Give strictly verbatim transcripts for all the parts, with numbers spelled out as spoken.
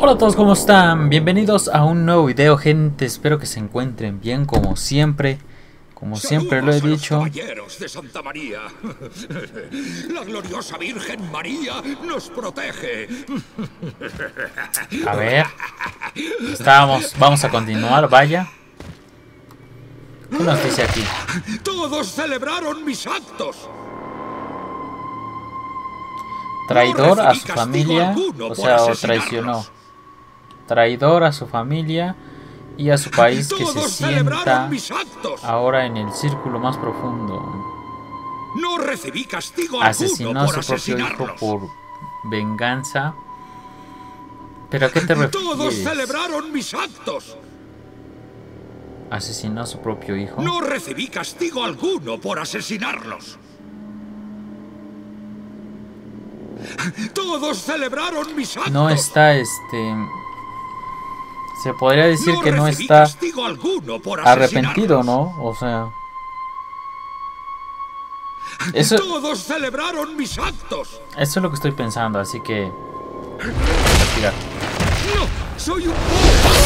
Hola a todos, ¿cómo están? Bienvenidos a un nuevo video, gente. Espero que se encuentren bien, como siempre. Como siempre lo he dicho. Caballeros de Santa María. La gloriosa Virgen María nos protege. A ver. Estábamos, vamos a continuar, vaya. ¿Qué nos dice aquí? Todos celebraron mis actos. Traidor No a recibí su castigo familia, alguno o por sea, o asesinarlos. traicionó. Traidor a su familia y a su país, que se Todos sienta celebraron mis actos. ahora en el círculo más profundo. No recibí castigo Asesinó a alguno su por propio hijo asesinarlos. por venganza. ¿Pero a qué te Todos refieres? celebraron mis actos. ¿Asesinó a su propio hijo? No recibí castigo alguno por asesinarlos. Todos celebraron mis actos. No está, este... Se podría decir No que no recibí está castigo alguno por arrepentido, asesinarlos. ¿no? O sea... Eso, Todos celebraron mis actos. eso es lo que estoy pensando, así que... Respira. No, soy un pobre.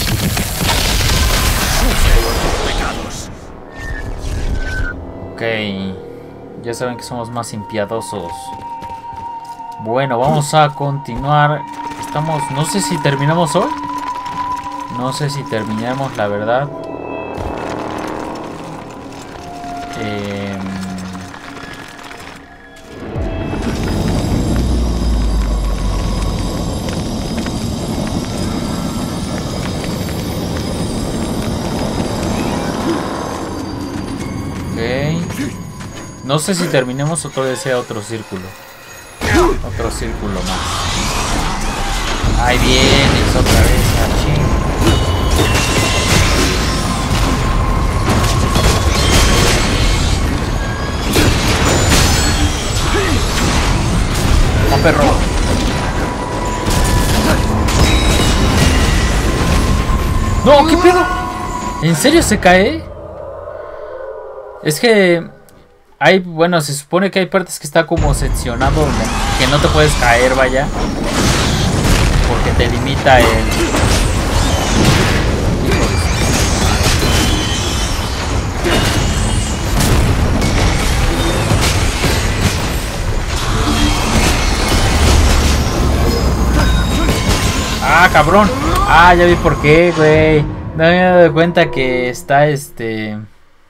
Ok. Ya saben que somos más impiadosos. Bueno, vamos a continuar. Estamos... No sé si terminamos hoy. No sé si terminamos, la verdad. Eh... No sé si terminemos o todavía sea otro círculo. Otro círculo más. Ahí vienes otra vez, achín. ¡Oh, perro! ¡No! ¿Qué pedo? ¿En serio se cae? Es que... Hay, bueno, se supone que hay partes que está como seccionado, que no te puedes caer, vaya. Porque te limita el... Ah, cabrón. Ah, ya vi por qué, güey. No me había dado cuenta que está este...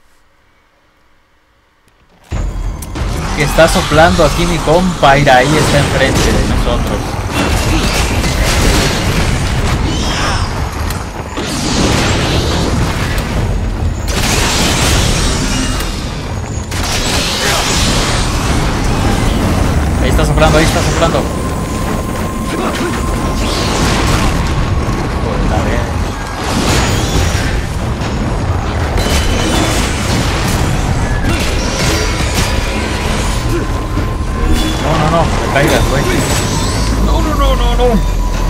Que está soplando aquí mi compa, y ahí está enfrente de nosotros. Ahí está soplando, ahí está soplando. Joder, a ver. No, no, no, no caigas, güey. No, no, no, no, no.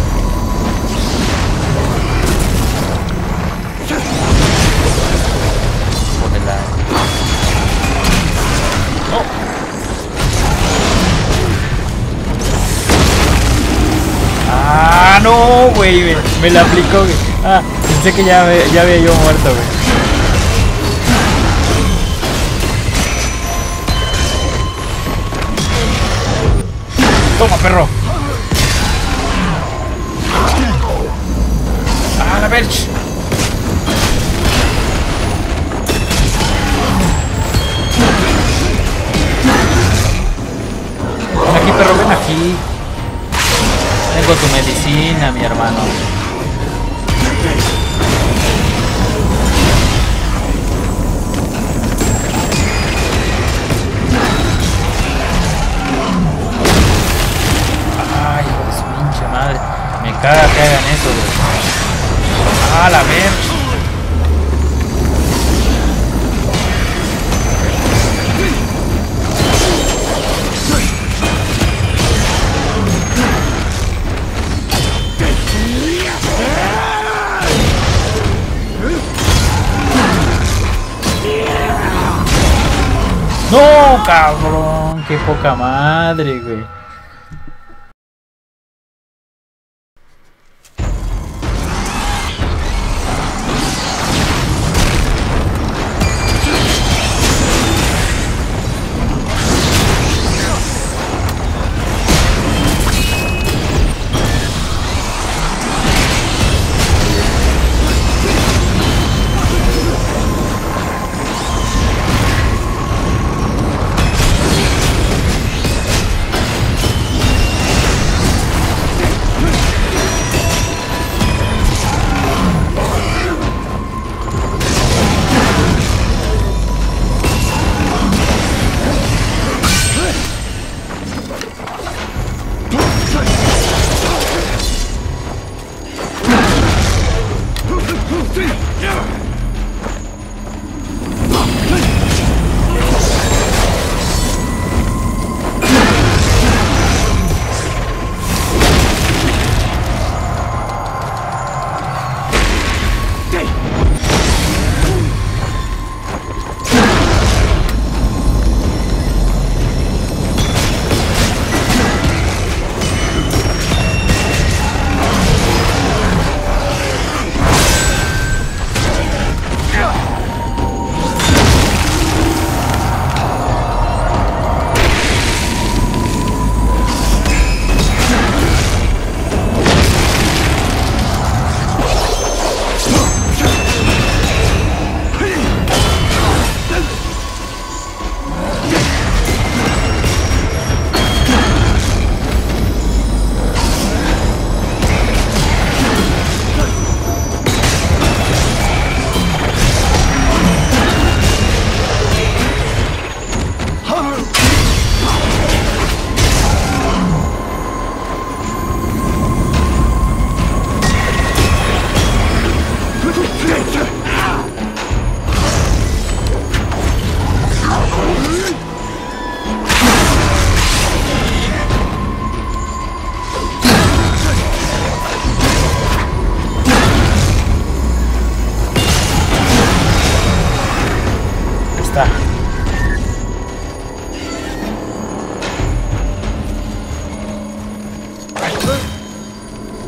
Jodela. No. Ah, no, güey. Me, me la aplicó, güey. Ah, pensé que ya, me, ya había yo muerto, güey. Toma, perro. Ah, la verge. Ven aquí, perro, ven aquí. Tengo tu medicina, mi hermano. Me caga que hagan eso, güey. Ah, la ver. No, cabrón, qué poca madre, güey.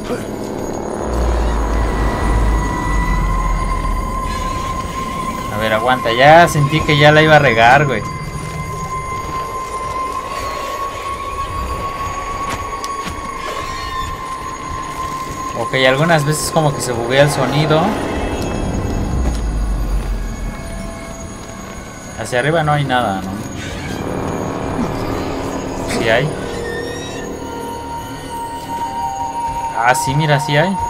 A ver, aguanta. Ya sentí que ya la iba a regar, güey. Ok, algunas veces como que se buguea el sonido. Hacia arriba no hay nada, ¿no? Sí hay. Ah, sí, mira, sí hay.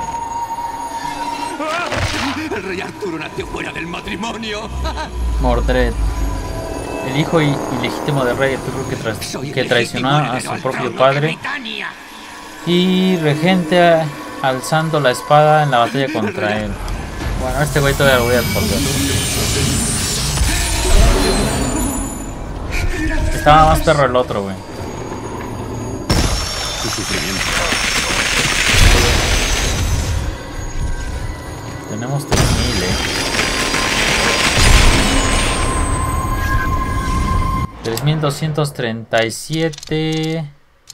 El rey Arturo nació fuera del matrimonio. Mordred, el hijo i- ilegítimo del rey Arturo que, tra que traicionó a su propio padre y regente a- alzando la espada en la batalla contra él. Bueno, este güey todavía lo voy a absorber. Estaba más perro el otro, güey. Tu sufrimiento. Tenemos tres mil, eh. tres mil doscientos treinta y siete.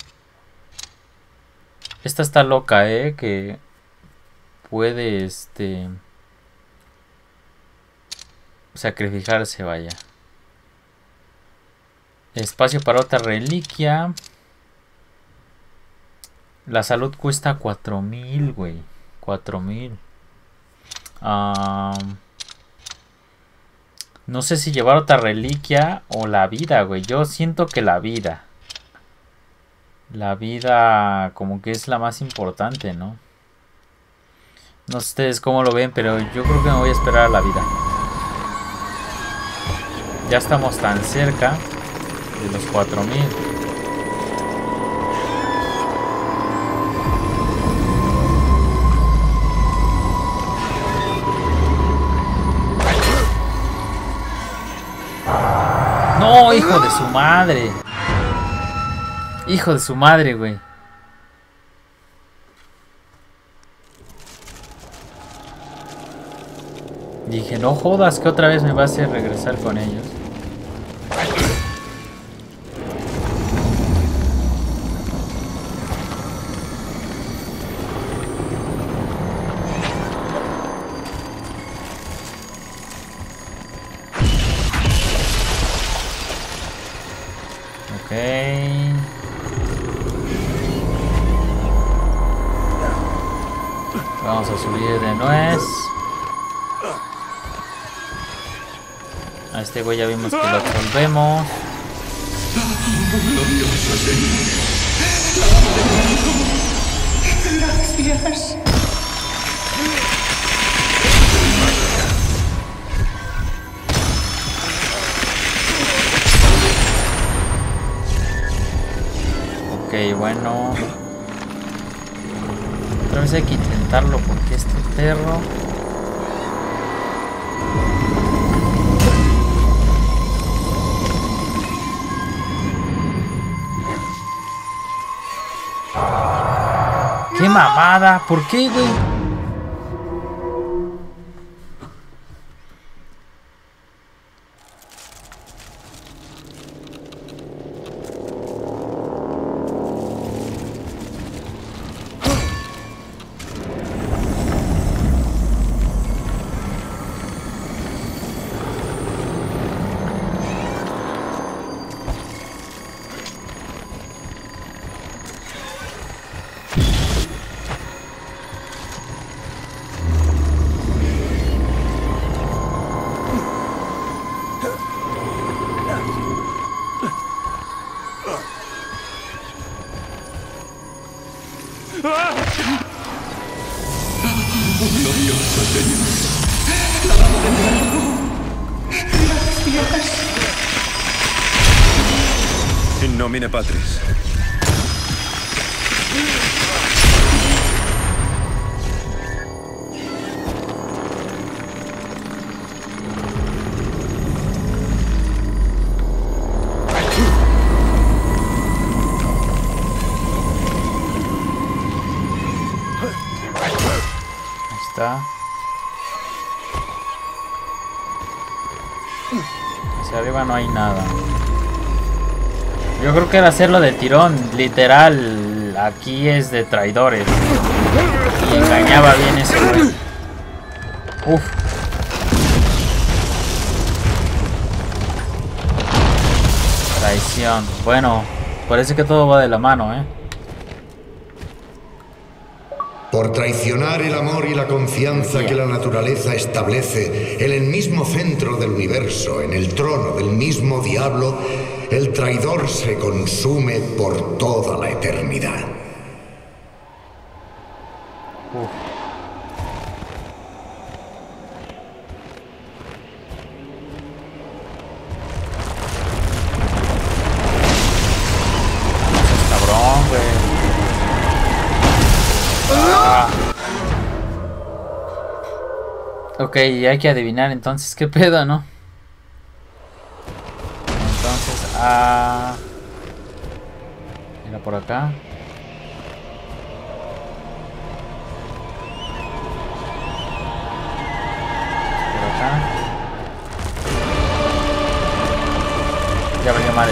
Esta está loca, eh. Que puede, este... sacrificarse, vaya. Espacio para otra reliquia. La salud cuesta cuatro mil, güey. cuatro mil. Um, no sé si llevar otra reliquia o la vida, güey. Yo siento que la vida. La vida como que es la más importante, ¿no? No sé ustedes cómo lo ven, pero yo creo que me voy a esperar a la vida. Ya estamos tan cerca de los cuatro mil. No, hijo de su madre. Hijo de su madre, güey. Dije, no jodas que otra vez me va a hacer regresar con ellos. Ok. Vamos a subir de nuez. A este güey ya vimos que lo absolvemos. Gracias. Ok, bueno. Otra vez hay que intentarlo porque este perro... ¡Qué mamada! ¿Por qué, güey? In nomine Patris. Ahí está. Hacia arriba no hay nada. Yo creo que era hacerlo de tirón, literal. Aquí es de traidores. Y engañaba bien ese güey. Uf. Traición. Bueno, parece que todo va de la mano, ¿eh? Por traicionar el amor y la confianza que la naturaleza establece en el mismo centro del universo, en el trono del mismo diablo, el traidor se consume por toda la eternidad. Uf. Cabrón, güey. Ah. Ok, hay que adivinar entonces qué pedo, ¿no? Entonces, ah... era por acá. Por acá. Ya valió madre.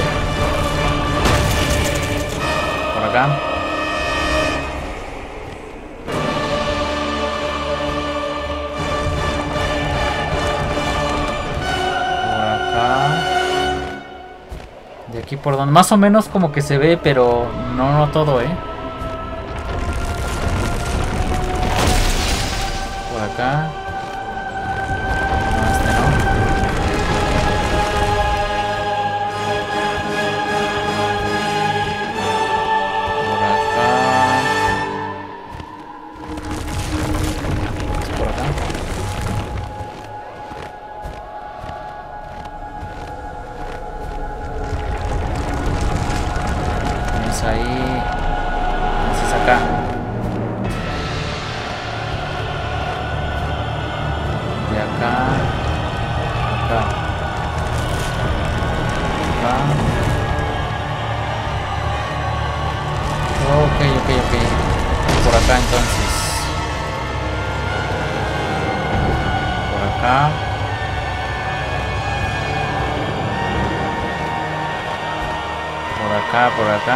Por acá. De aquí por donde más o menos como que se ve, pero no, no todo, eh. Por acá. No, este no. Por acá. Por acá. Ahí, ese es acá. De acá, acá, acá. Ok, ok, ok. Por acá entonces. Por acá. Por acá, por acá.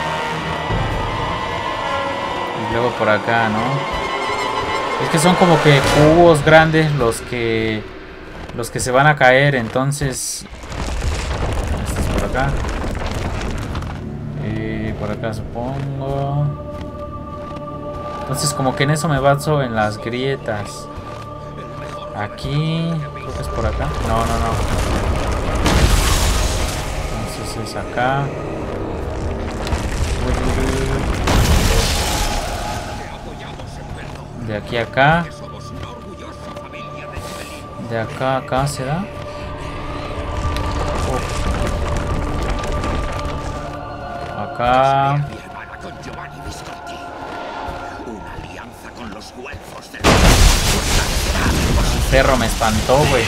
Y luego por acá, ¿no? Es que son como que cubos grandes los que los que se van a caer, entonces este es por acá. Y por acá supongo. Entonces como que en eso me baso en las grietas. Aquí, creo que es por acá. No, no, no. Entonces es acá. De aquí a acá. De acá a acá se da. Oh. Acá. El perro me espantó, güey.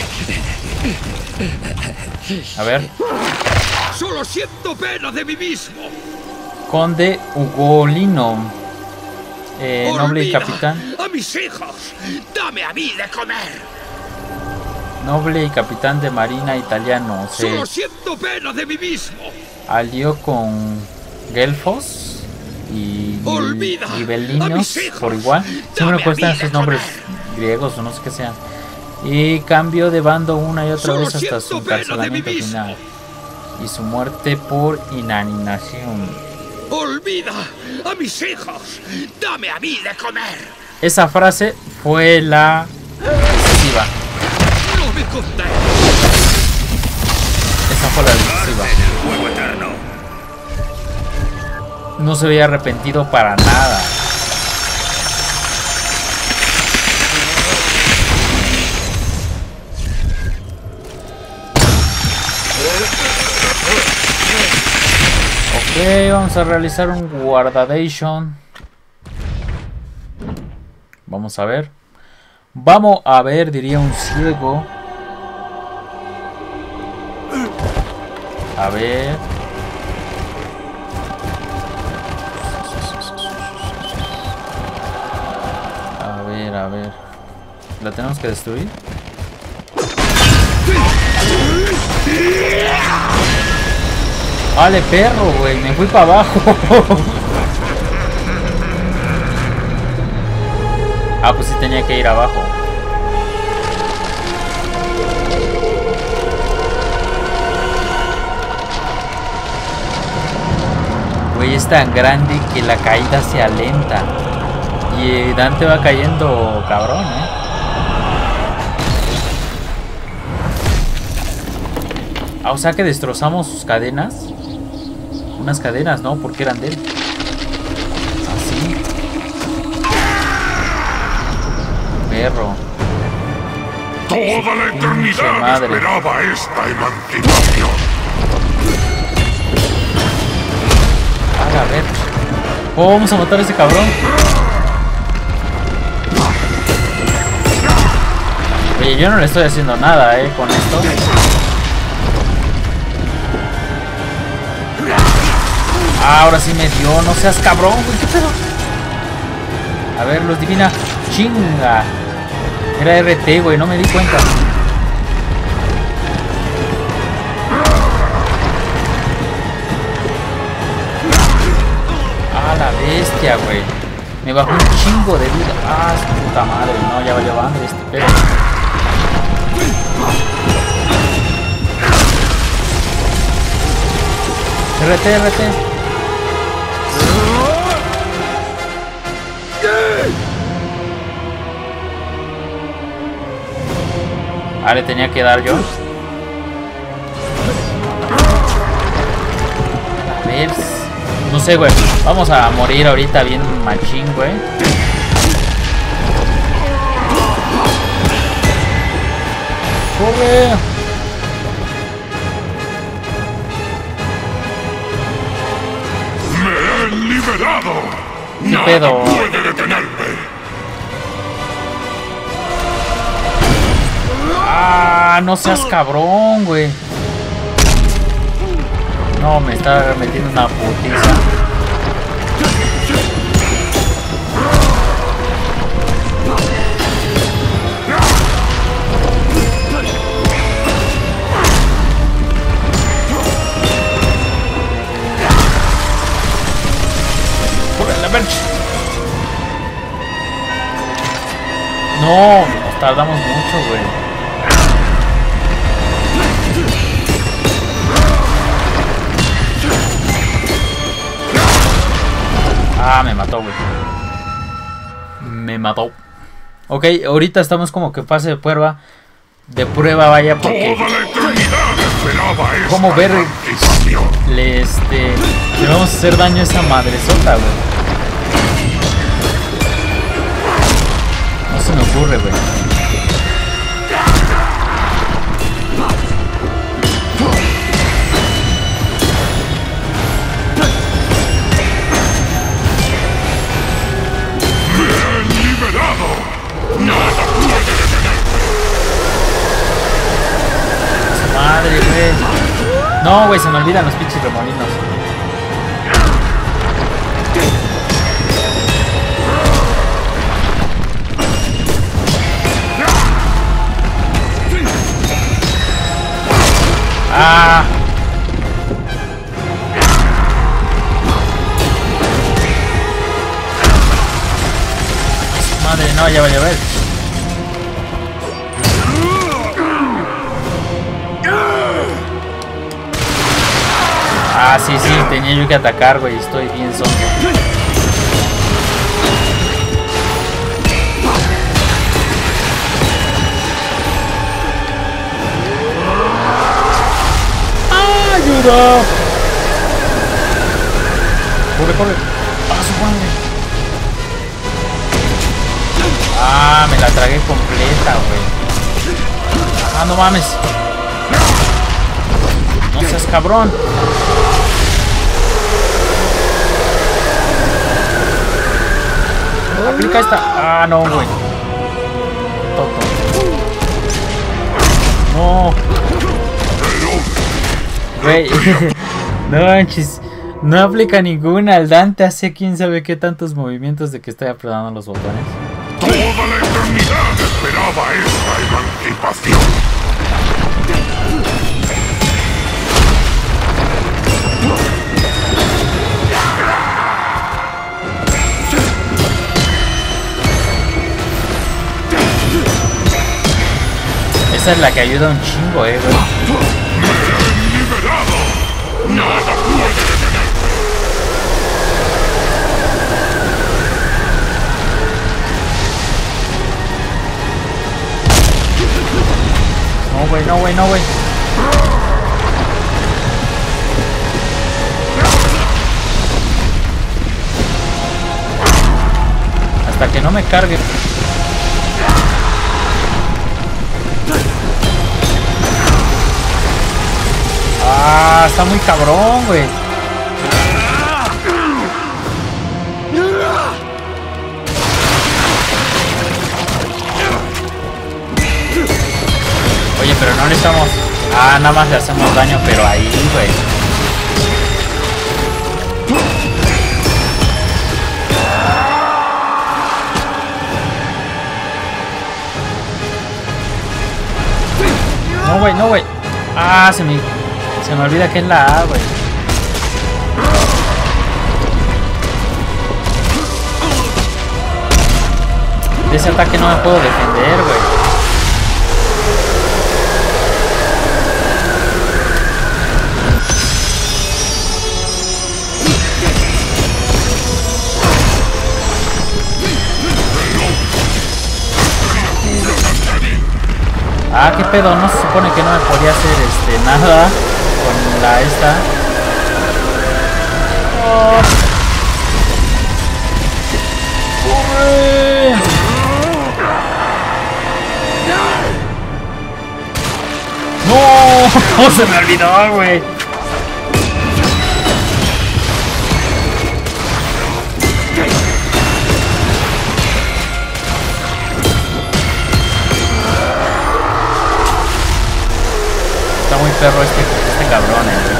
A ver. Solo siento pena de mí mismo. Conde Ugolino. Eh, noble y capitán. A mis hijos, dame a mí de comer. Noble y capitán de marina italiano. Se Solo siento pena de mí mismo. alió con Gelfos y Gibelinos por igual. Siempre me cuestan esos nombres griegos o no sé qué sean. Y cambió de bando una y otra vez hasta su encarcelamiento final y su muerte por inanición. Olvida a mis hijos, dame a mí de comer. Esa frase fue la decisiva. No me conté. Esa fue la decisiva. No se había arrepentido para nada. Ok, vamos a realizar un guardadation. Vamos a ver. Vamos a ver, diría un ciego. A ver. A ver, a ver. ¿La tenemos que destruir? Vale, perro, güey. Me fui para abajo. Ah, pues sí tenía que ir abajo. Güey, es tan grande que la caída sea lenta. Y Dante va cayendo cabrón, ¿eh? Ah, o sea que destrozamos sus cadenas. Unas cadenas, ¿no? Porque eran de él. Así. Perro. Toda la eternidad madre. esperaba esta emancipación. A ver. ¿Cómo vamos a matar a ese cabrón? Oye, yo no le estoy haciendo nada, eh, con esto. Ah, ahora sí me dio. No seas cabrón, güey. ¿Qué pedo? A ver, luz divina. Chinga. Era R T, güey. No me di cuenta. Ah, la bestia, güey. Me bajó un chingo de vida. Ah, su puta madre. No, ya valió madre este pedo. R T, R T. Ah, le tenía que dar yo. A ver. No sé, güey. Vamos a morir ahorita bien machín, güey. ¡Corre! ¡Me he liberado! ¿Qué ¡Nada pedo? puede detenerme! Ah, no seas cabrón, güey. No, me está metiendo una putiza. No, nos tardamos mucho, güey. Ah, me mató, güey. Me mató. Ok, ahorita estamos como que fase de prueba. De prueba, vaya, porque... Toda la eternidad esperaba esta ¿Cómo ver? emancipación. Le, este... Le vamos a hacer daño a esa madresota, güey. No se me ocurre, güey. Madre, güey. No, güey, se me olvidan los pinches remolinos. Ah. Madre, no, ya va a llover. Ah, sí, sí, tenía yo que atacar, güey. Estoy bien sonso. ¡Ah, ayuda! Corre, corre. ¡Ah, su madre! Ah, me la tragué completa, güey. Ah, no mames. No seas cabrón. Aplica esta. Ah, no, güey. Toto. No. Güey. No manches. No aplica ninguna. El Dante hace quién sabe qué tantos movimientos de que estoy apretando los botones. Toda la eternidad esperaba esta emancipación. esa es la que ayuda un chingo, eh, güey. Nada puede detener. No, güey, no, güey, no, güey. Hasta que no me cargue. Ah, está muy cabrón, güey. Oye, pero no necesitamos... Ah, nada más le hacemos daño, pero ahí, güey. No, güey, no, güey. Ah, se me... Se me olvida que es la A, güey. De ese ataque no me puedo defender, güey. Ah, qué pedo, no se supone que no me podía hacer este nada con la esta. Oh. ¡Corre! ¡No! Se me olvidó, güey. Está muy perro este, este cabrón, eh.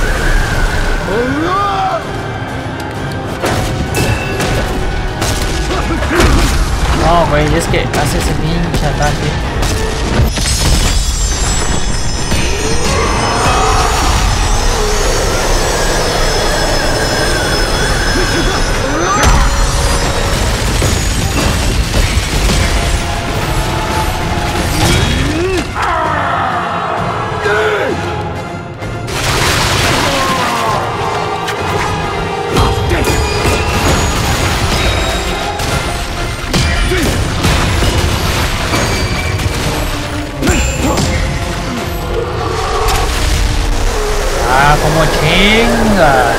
No, güey, es que hace ese pinche ataque. Ah, como chingas.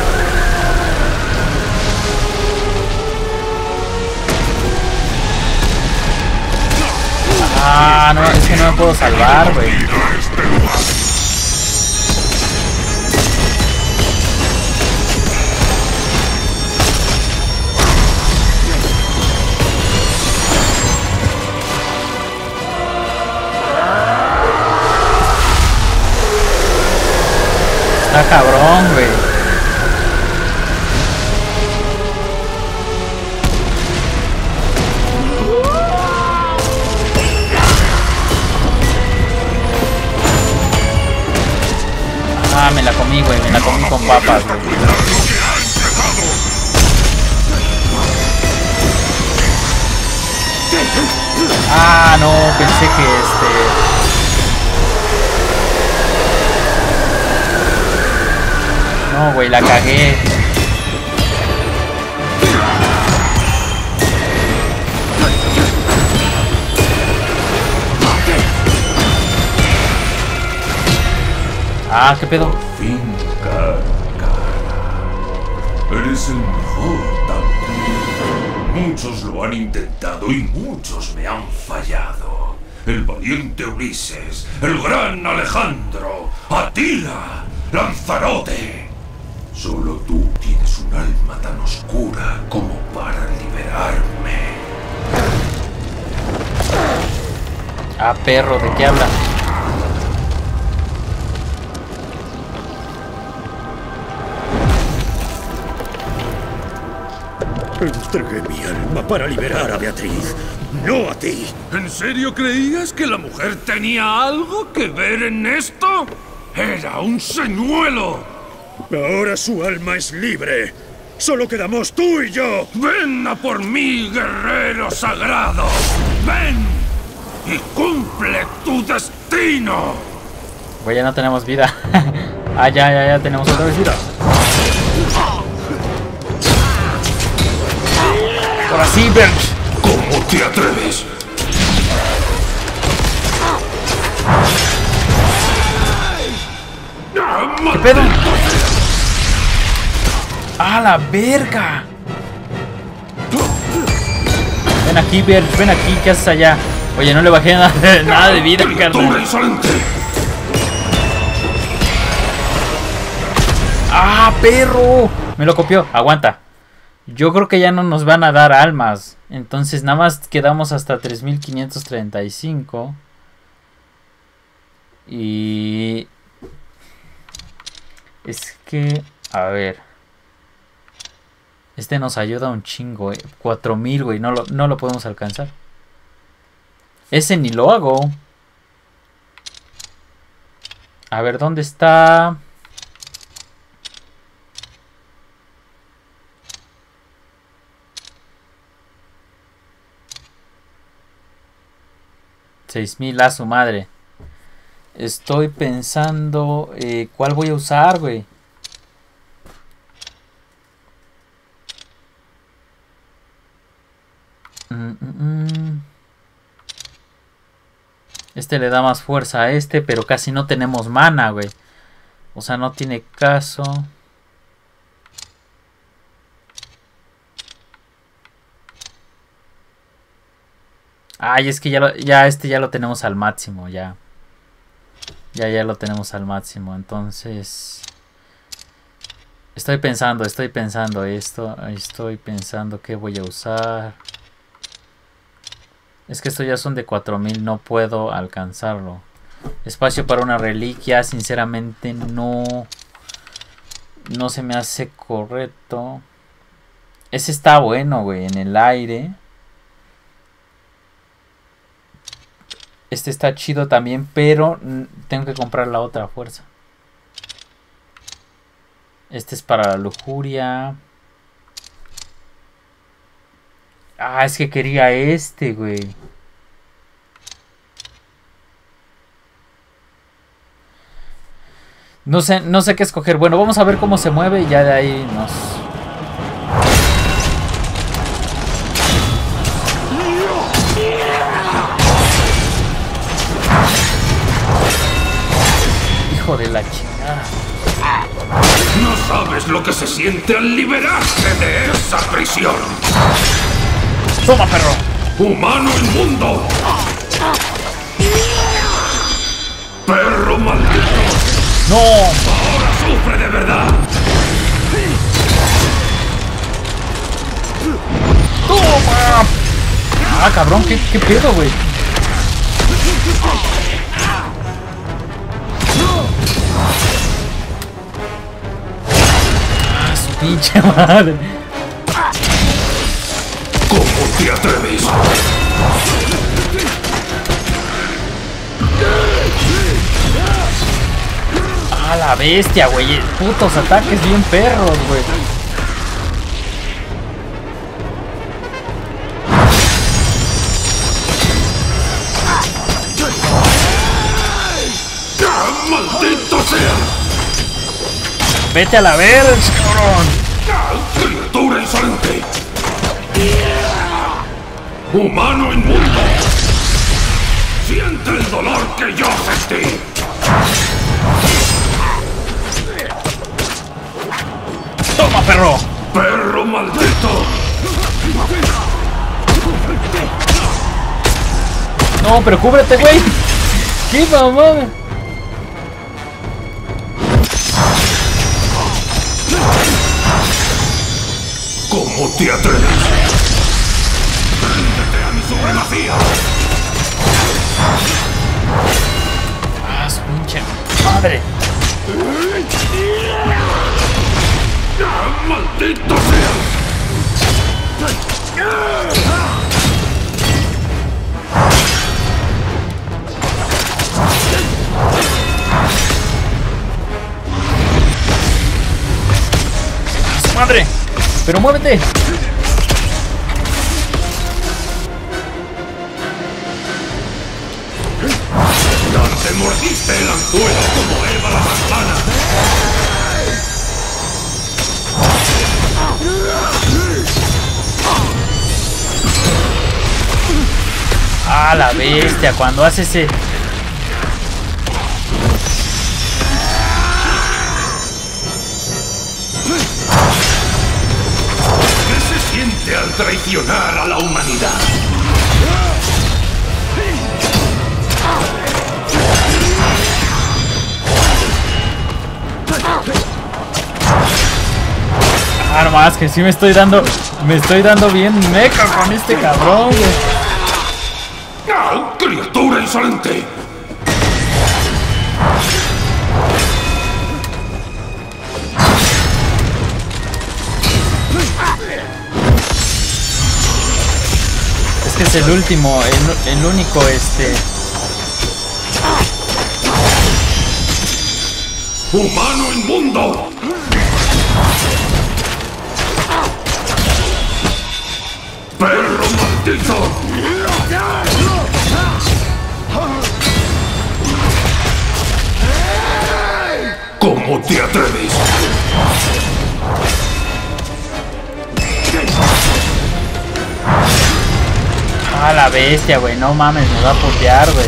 Ah, no, es que no me puedo salvar, güey. Está cabrón, güey. Ah, me la comí, güey. Me la comí con papas, güey. Ah, no, pensé que este... No, güey, la cagué. Ah, ¿qué pedo? Por fin, cara a cara. Eres el mejor también. Muchos lo han intentado y muchos me han fallado. El valiente Ulises, el gran Alejandro, Atila, Lanzarote. Solo tú tienes un alma tan oscura como para liberarme. Ah, perro, ¿de qué habla? Entregué mi alma para liberar a Beatriz, no a ti. ¿En serio creías que la mujer tenía algo que ver en esto? ¡Era un señuelo! Ahora su alma es libre. Solo quedamos tú y yo. ¡Ven a por mí, guerrero sagrado! ¡Ven! y cumple tu destino. Güey, ya no tenemos vida. Ah, ya, ya, ya tenemos otra vez vida. Ahora sí, Birch. ¿Cómo te atreves? ¿Qué pedo? ¡Ah, la verga! Ven aquí, Birch, ven aquí, ¿qué haces allá? Oye, no le bajé nada, nada de vida, carnal. ¡Ah, perro! Me lo copió, aguanta. Yo creo que ya no nos van a dar almas. Entonces nada más quedamos hasta tres mil quinientos treinta y cinco. Y... es que... a ver... este nos ayuda un chingo, eh. cuatro mil, güey. No lo, no lo podemos alcanzar. Ese ni lo hago. A ver, ¿dónde está? seis mil a su madre. Estoy pensando eh, ¿cuál voy a usar, güey? Mm, mm, mm. Este le da más fuerza a este, pero casi no tenemos mana, güey. O sea, no tiene caso. Ay, es que ya, lo, ya este ya lo tenemos al máximo, ya. Ya, ya lo tenemos al máximo, entonces... estoy pensando, estoy pensando esto, estoy pensando qué voy a usar. Es que estos ya son de cuatro mil, no puedo alcanzarlo. Espacio para una reliquia, sinceramente no... no se me hace correcto. Ese está bueno, güey, en el aire. Este está chido también, pero tengo que comprar la otra fuerza. Este es para la lujuria. Ah, es que quería este, güey. No sé, no sé qué escoger. Bueno, vamos a ver cómo se mueve y ya de ahí nos... Hijo de la chingada. No sabes lo que se siente al liberarse de esa prisión. ¡Toma, perro! ¡Humano inmundo! ¡Perro maldito! ¡No! ¡Ahora sufre de verdad! ¡Toma! Ah, cabrón, ¿qué, qué pedo, güey? Ah, su pinche madre. ¿Cómo te atreves? Ah, la bestia, güey. Putos ataques bien perros, güey. ¡Maldito sea! Vete a la verga, cabrón. ¡Criatura insolente! ¡Humano inmundo! ¡Siente el dolor que yo sentí! ¡Toma, perro! ¡Perro maldito! No, pero cúbrete, güey. ¡Qué mamada! ¿Cómo te atreves? ¡Ríndete a mi supremacía! ¡Ah, su pinche madre! ¡Maldito sea! ¡Ah, su madre! ¡Pero muévete! Le mordiste el anzuelo como Eva la manzana. Ah, la bestia, cuando hace ese... ¿Qué se siente al traicionar a la humanidad? Ah, nomás que sí me estoy dando... Me estoy dando bien meca con este cabrón, güey. ¡Ah, criatura insolente! Es que es el último, el, el único, este... ¡Humano inmundo! ¡Perro maldito! ¿Cómo te atreves? Ah, la bestia, güey. No mames, me va a putear, güey.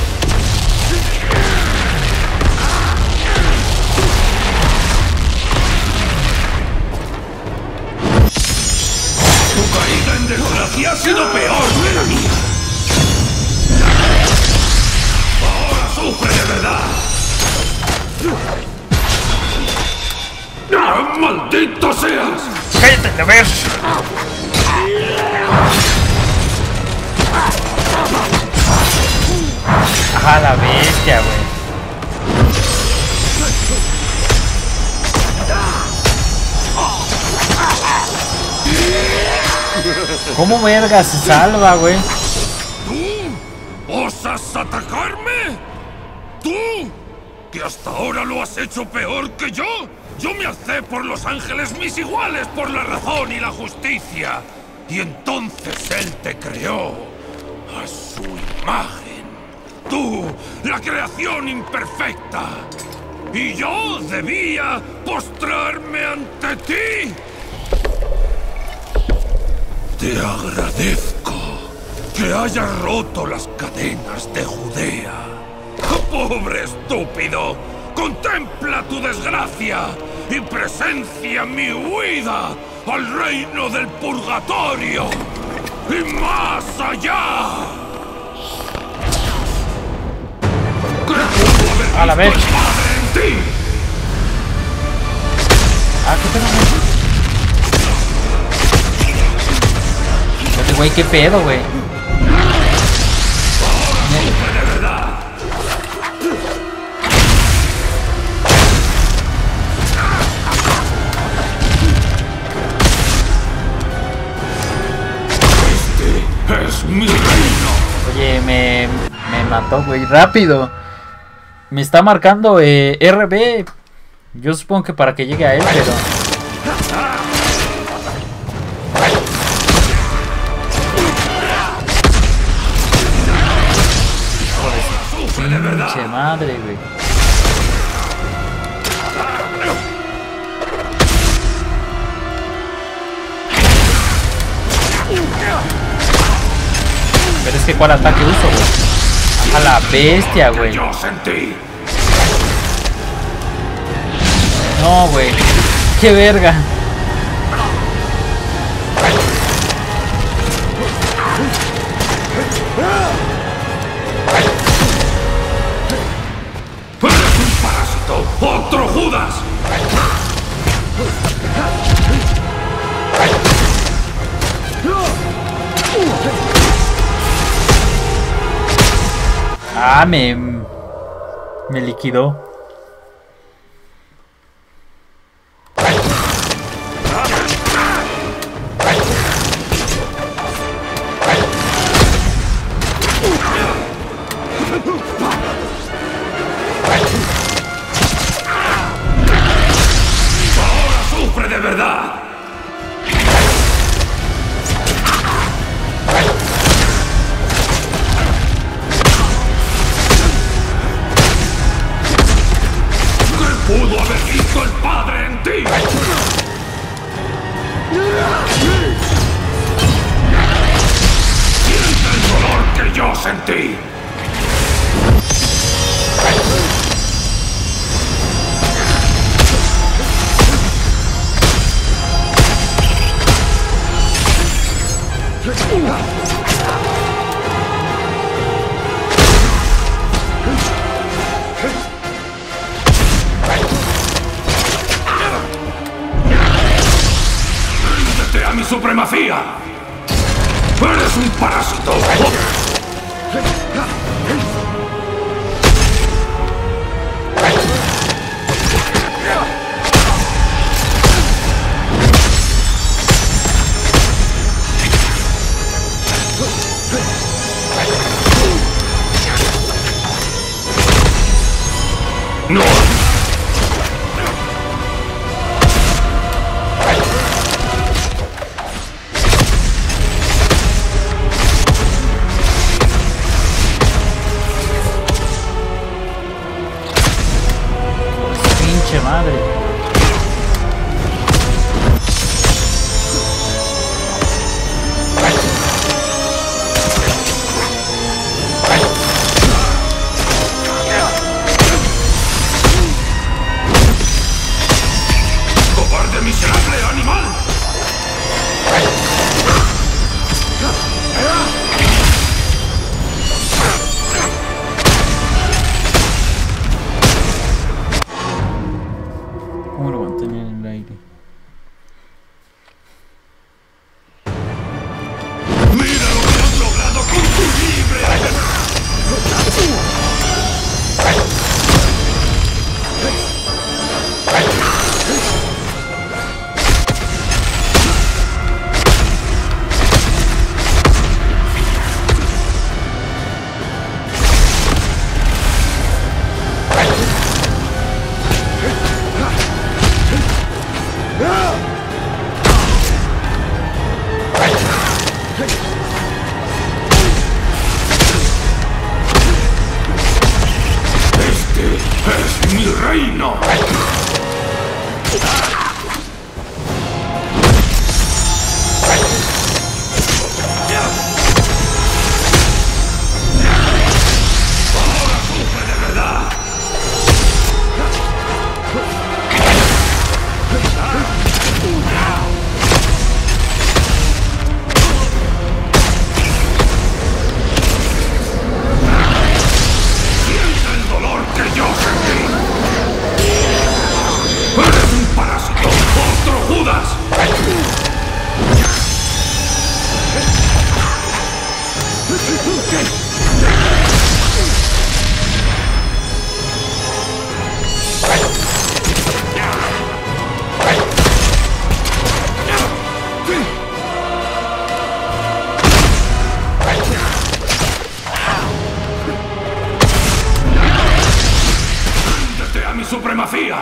Tu caída en desgracia ha sido peor que la mía. Ahora sufre de verdad. ¡Ah, maldito seas! ¡Cállate, de ver! Ajá, la bestia, güey. ¿Cómo verga se salva, güey? ¿Tú? ¿Osas atacarme? ¿Tú? ¿Que hasta ahora lo has hecho peor que yo? Yo me alcé por los ángeles mis iguales por la razón y la justicia. Y entonces él te creó a su imagen. Tú, la creación imperfecta. Y yo debía postrarme ante ti. Te agradezco que hayas roto las cadenas de Judea. ¡Pobre estúpido! ¡Contempla tu desgracia y presencia mi huida al reino del purgatorio y más allá! ¿Qué pudo haber A la vez. visto el padre en ti? Ah, ¿qué pedo, güey? Güey, qué pedo, güey. De verdad. Este es mi reino. Oye, me, me mató, güey. Rápido. Me está marcando eh, R B. Yo supongo que para que llegue a él, pero... De verdad. Pinche madre, güey. Pero es que ¿cuál ataque uso, güey? A la bestia, güey. Yo sentí. No, güey. Qué verga. ¡Eres un parásito! ¡Otro Judas! Ah, me... Me liquidó. De verdad. Confiamos en ti. ¡Ríndete a mi supremacía! ¡Eres un parásito! ¡No! Pinche madre. ¡Cobarde miserable animal! ¿Cómo lo mantenía en el aire? ¡Mira lo que has logrado con tu libre! ¡Este es mi reino! ¡Ahora sufre de verdad! ¡Siente el dolor que yo sentí! ¡Eres un parásito! ¡Otro Judas! ¡Ríndete a mi supremacía!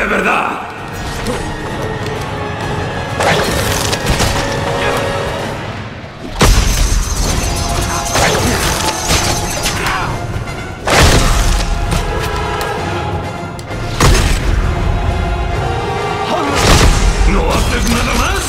de verdad! ¿No haces nada más?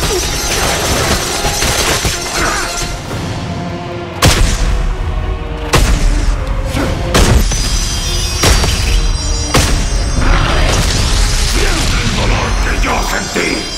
Sentí.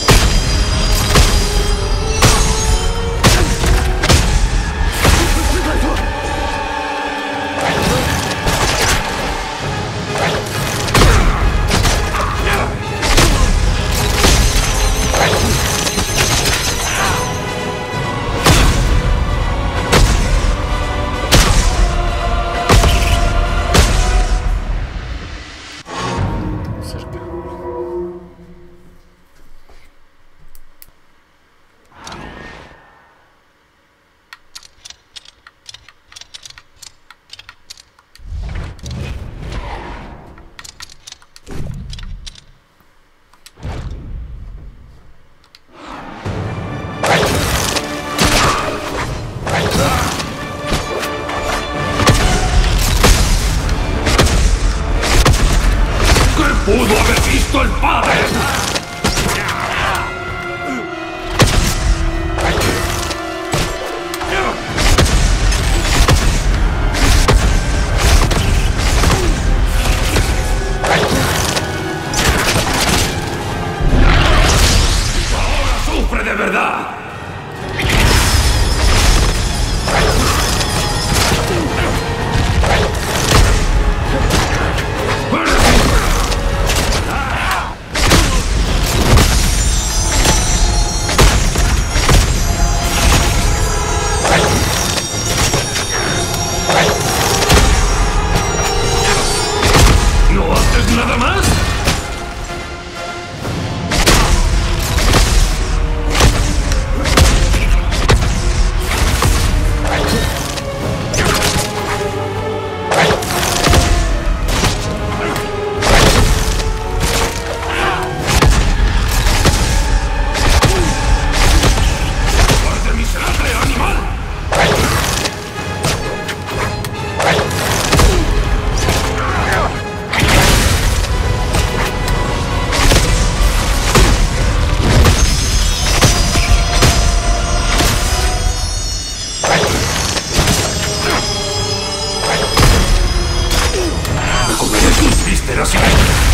¡Pudo haber visto el padre! ¡Ahora sufre de verdad! ¿Nada más? ¡Muerte miserable, animal! Vísceras y...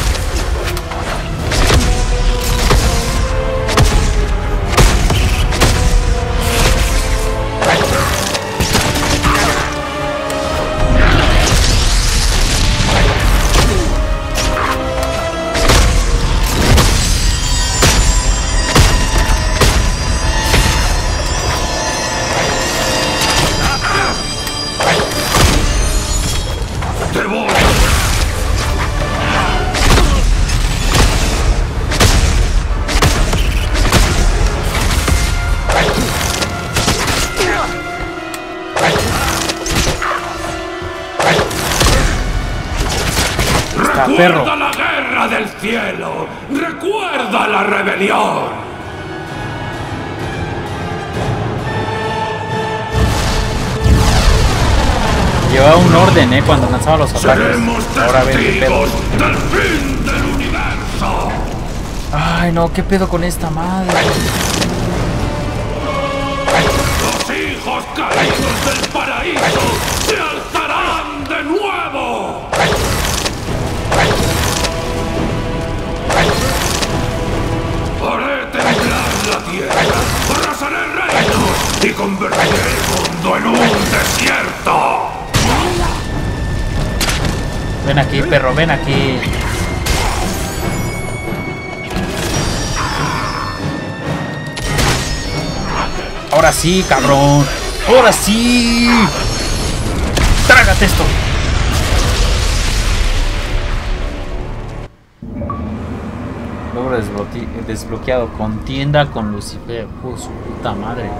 ¡Te voy! ¡Recuerda perro. la guerra del cielo! ¡Recuerda la rebelión! Llevaba un orden, eh, cuando lanzaba los ataques. ¡Seremos Ahora ve qué pedo. testigos del fin del universo! Ay, no, qué pedo con esta madre. ¡Los hijos caídos del paraíso se alzarán de nuevo! Haré temblar la tierra, arrasaré reinos y convertiré el mundo en un desierto. Ven aquí, perro, ven aquí. Ahora sí, cabrón. Ahora sí. Trágate esto. Logro desbloque desbloqueado. Contienda con Lucifer. Oh, su puta madre.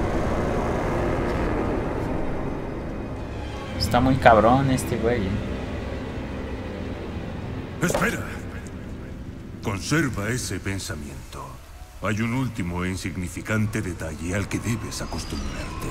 Está muy cabrón este güey. Espera. Conserva ese pensamiento. Hay un último e insignificante detalle al que debes acostumbrarte.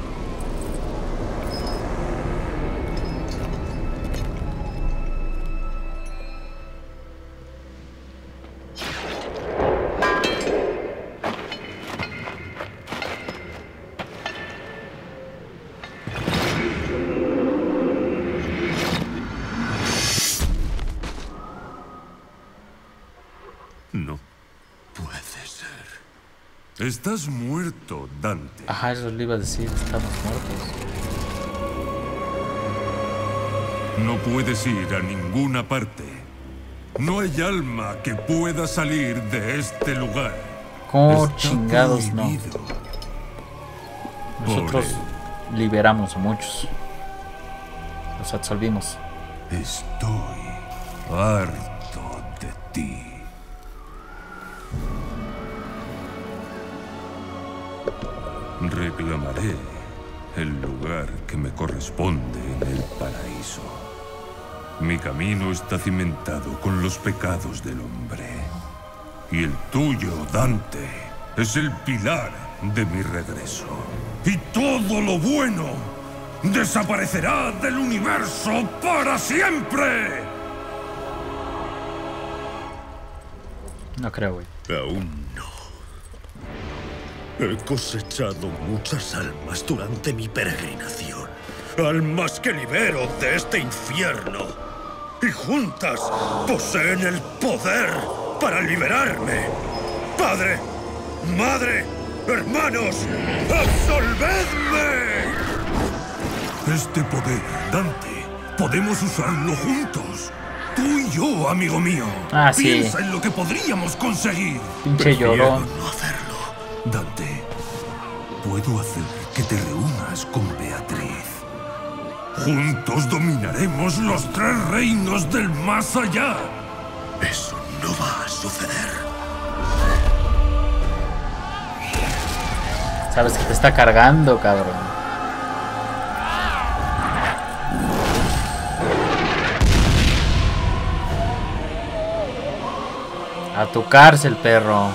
No puede ser. Estás muerto, Dante. Ajá, eso le iba a decir, estamos muertos. No puedes ir a ninguna parte. No hay alma que pueda salir de este lugar. ¿Cómo Está chingados no? prohibido. Nosotros Por liberamos a muchos. Los absolvimos. Estoy harto de ti. Reclamaré el lugar que me corresponde en el paraíso. Mi camino está cimentado con los pecados del hombre. Y el tuyo, Dante, es el pilar de mi regreso. Y todo lo bueno desaparecerá del universo para siempre. No creo, güey. Aún no. He cosechado muchas almas durante mi peregrinación. Almas que libero de este infierno. Y juntas poseen el poder para liberarme. Padre, madre, hermanos, absolvedme. Este poder, Dante, podemos usarlo juntos. Tú y yo, amigo mío. Ah, sí. Piensa en lo que podríamos conseguir. Pinche Prefiero llorón. no hacerlo. Dante, puedo hacer que te reúnas con Beatriz. Juntos dominaremos los tres reinos del más allá. Eso no va a suceder. Sabes que te está cargando, cabrón. A tu cárcel, perro.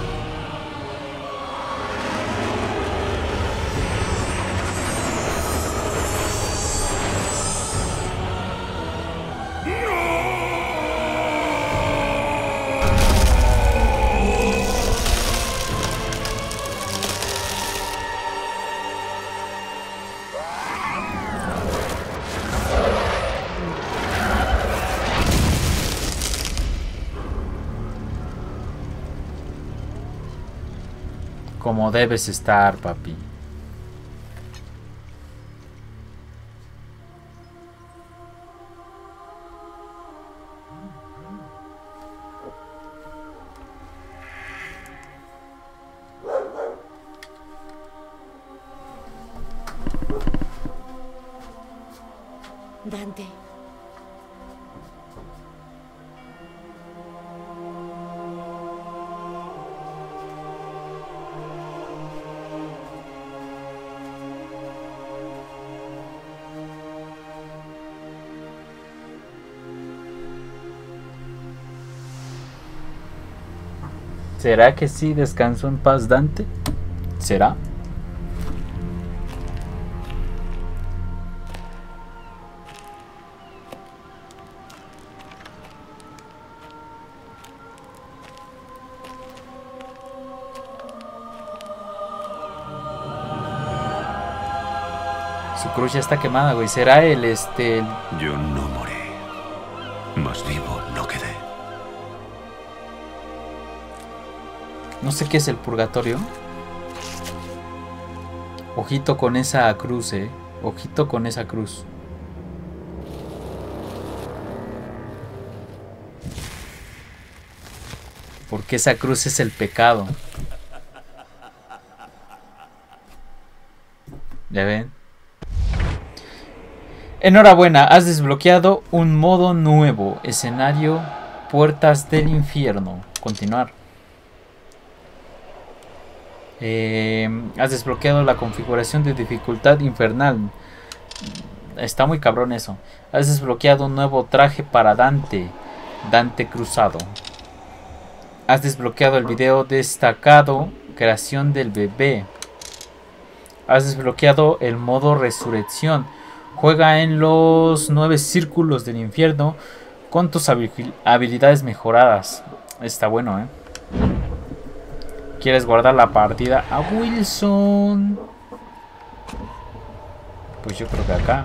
Como debes estar, papi. Dante. ¿Será que sí descansó en paz Dante? ¿Será? Su cruz ya está quemada, güey. ¿Será el este... el... Yo no morí. Más vivo no quedé. No sé qué es el purgatorio. Ojito con esa cruz, eh. Ojito con esa cruz. Porque esa cruz es el pecado. ¿Ya ven? Enhorabuena, has desbloqueado un modo nuevo. Escenario Puertas del Infierno. Continuar. Eh, has desbloqueado la configuración de dificultad infernal. Está muy cabrón eso. Has desbloqueado un nuevo traje para Dante. Dante Cruzado. Has desbloqueado el video destacado, creación del bebé. Has desbloqueado el modo resurrección. Juega en los nueve círculos del infierno con tus habilidades mejoradas. Está bueno, ¿eh? ¿Quieres guardar la partida a Wilson? Pues yo creo que acá.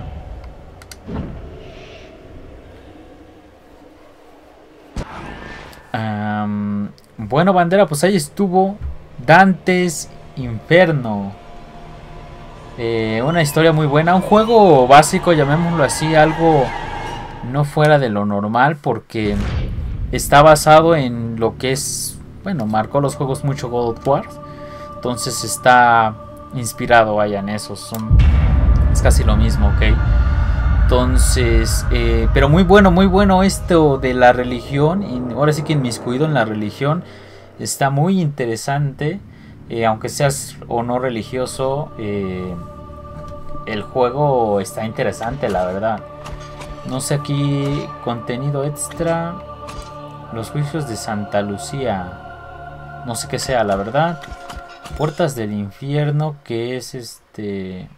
Um, bueno, bandera, pues ahí estuvo Dante's Inferno. Eh, una historia muy buena. Un juego básico, llamémoslo así, algo no fuera de lo normal, porque está basado en lo que es, bueno, marcó los juegos mucho God of War. Entonces está inspirado, vaya, en esos. Son, es casi lo mismo, ok. Entonces, eh, pero muy bueno, muy bueno esto de la religión. Y ahora sí que inmiscuido en la religión. Está muy interesante. Eh, aunque seas o no religioso, eh, el juego está interesante, la verdad. No sé, aquí contenido extra. Los juicios de Santa Lucía. No sé qué sea, la verdad. Puertas del infierno, que es este...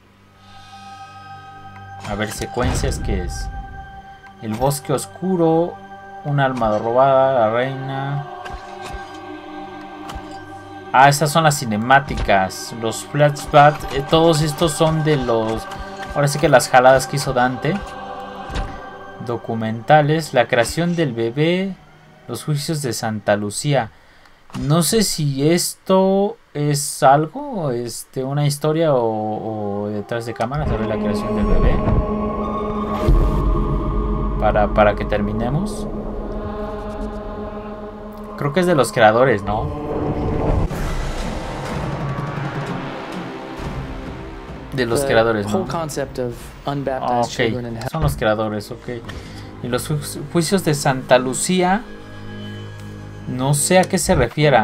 A ver, secuencias, ¿qué es? El bosque oscuro. Un alma robada, la reina. Ah, estas son las cinemáticas. Los flashbacks. Eh, todos estos son de los... Ahora sí que las jaladas que hizo Dante. Documentales. La creación del bebé. Los juicios de Santa Lucía. No sé si esto es algo, este, una historia o, o detrás de cámara sobre la creación del bebé. Para, para que terminemos. Creo que es de los creadores, ¿no? De los creadores, ¿no? Ah, ok, son los creadores, ok. Y los ju juicios de Santa Lucía. No sé a qué se refiera.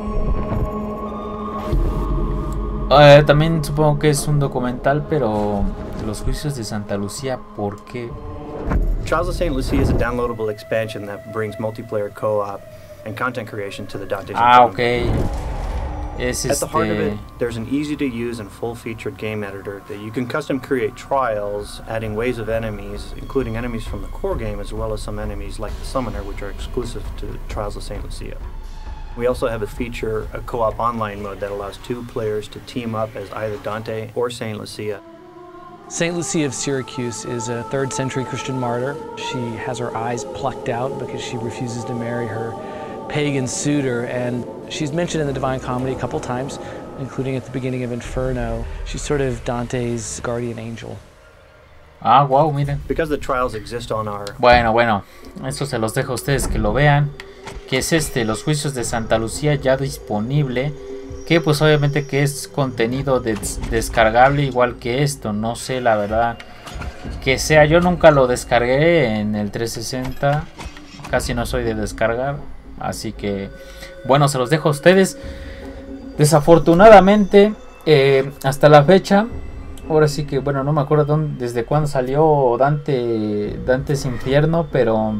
Uh, también supongo que es un documental, pero los juicios de Santa Lucía, ¿por qué? Trials of Saint Lucia is a downloadable expansion that brings multiplayer co-op and content creation to the Dante's Inferno. Ah, ok. Es At the heart of este... it, there's an easy-to-use and full-featured game editor that you can custom create trials, adding waves of enemies, including enemies from the core game, as well as some enemies like the Summoner, which are exclusive to Trials of Saint Lucia. We also have a feature, a co-op online mode that allows two players to team up as either Dante or Saint Lucia. Saint Lucia of Syracuse is a third century Christian martyr. She has her eyes plucked out because she refuses to marry her pagan suitor, and she's mentioned in the Divine Comedy a couple times, including at the beginning of Inferno. She's sort of Dante's guardian angel. Ah, wow, miren. Because the trials exist on our... Bueno, bueno, eso se los dejo a ustedes que lo vean. Que es este, los juicios de Santa Lucía ya disponible. Que pues obviamente que es contenido des descargable igual que esto. No sé la verdad que sea. Yo nunca lo descargué en el trescientos sesenta. Casi no soy de descargar. Así que bueno, se los dejo a ustedes. Desafortunadamente eh, hasta la fecha, ahora sí que bueno, no me acuerdo dónde, desde cuándo salió Dante Dante's Infierno, pero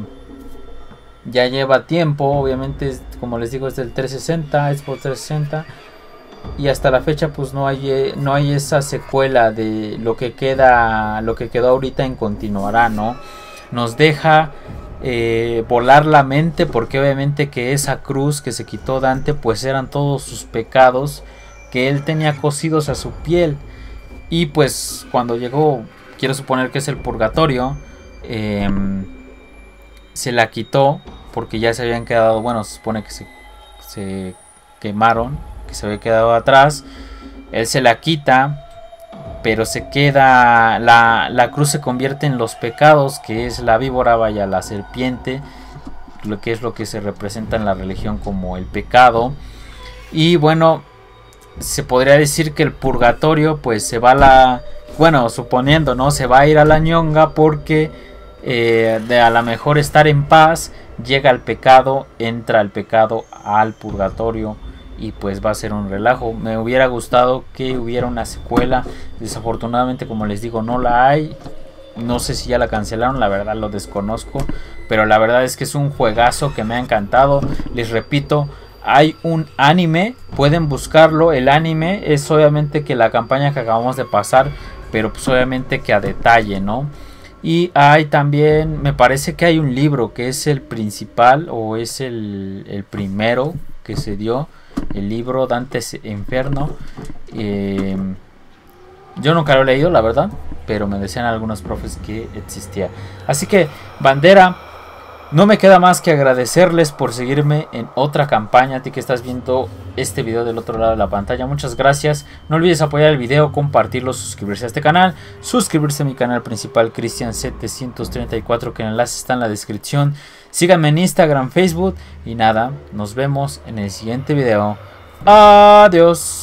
ya lleva tiempo. Obviamente, como les digo, es del trescientos sesenta, Xbox trescientos sesenta, y hasta la fecha pues no hay no hay esa secuela de lo que queda, lo que quedó ahorita en continuará, ¿no? Nos deja eh, volar la mente, porque obviamente que esa cruz que se quitó Dante pues eran todos sus pecados que él tenía cosidos a su piel. Y pues cuando llegó, quiero suponer que es el purgatorio, eh, se la quitó porque ya se habían quedado, bueno, se supone que se, se quemaron, que se había quedado atrás. Él se la quita, pero se queda, la, la cruz se convierte en los pecados, que es la víbora, vaya, la serpiente, lo que es lo que se representa en la religión como el pecado. Y bueno, se podría decir que el purgatorio pues se va a la, bueno, suponiendo, ¿no? Se va a ir a la ñonga porque eh, de a lo mejor estar en paz, llega el pecado, entra el pecado al purgatorio y pues va a ser un relajo. Me hubiera gustado que hubiera una secuela. Desafortunadamente, como les digo, no la hay. No sé si ya la cancelaron, la verdad lo desconozco, pero la verdad es que es un juegazo que me ha encantado. Les repito, hay un anime, pueden buscarlo. El anime es obviamente que la campaña que acabamos de pasar, pero pues obviamente que a detalle, ¿no? Y hay también, me parece que hay un libro que es el principal o es el, el primero que se dio, el libro Dante's Inferno. Eh, yo nunca lo he leído, la verdad, pero me decían algunos profes que existía. Así que, bandera, no me queda más que agradecerles por seguirme en otra campaña. A ti que estás viendo este video del otro lado de la pantalla, muchas gracias. No olvides apoyar el video, compartirlo, suscribirse a este canal, suscribirse a mi canal principal Cristian setecientos treinta y cuatro, que el enlace está en la descripción. Síganme en Instagram, Facebook y nada, nos vemos en el siguiente video. Adiós.